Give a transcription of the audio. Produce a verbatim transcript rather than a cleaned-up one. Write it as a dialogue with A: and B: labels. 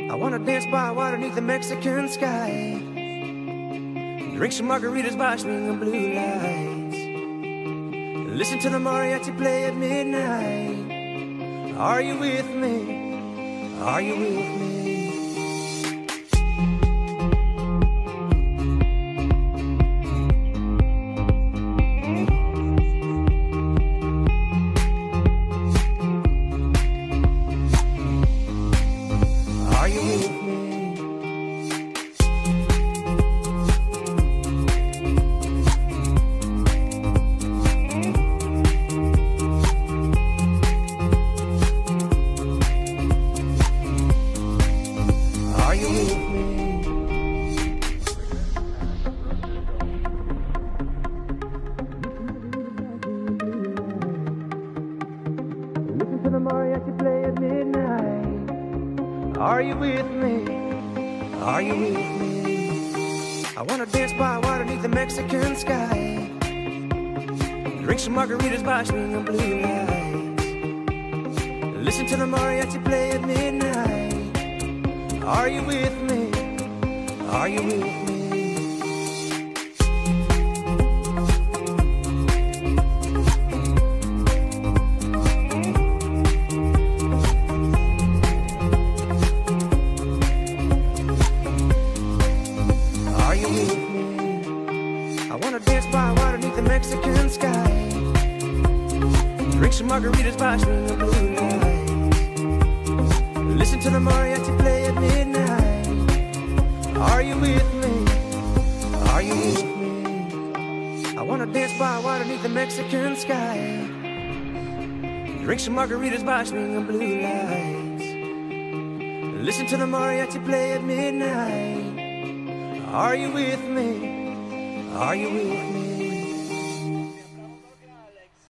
A: I wanna dance by water beneath the Mexican sky, drink some margaritas by swinging blue lights, listen to the mariachi play at midnight. Are you with me? Are you with me? To the mariachi play at midnight. Are you with me? Are you with me? I wanna dance by water beneath the Mexican sky, drink some margaritas by swinging blue lights, listen to the mariachi play at midnight. Are you with me? Are you with me? I wanna dance by water beneath the Mexican sky, drink some margaritas by swinging blue lights, listen to the mariachi play at midnight. Are you with me? Are you with me? I wanna dance by water beneath the Mexican sky, drink some margaritas by swinging blue lights, listen to the mariachi play at midnight. Are you with me? Are you with me?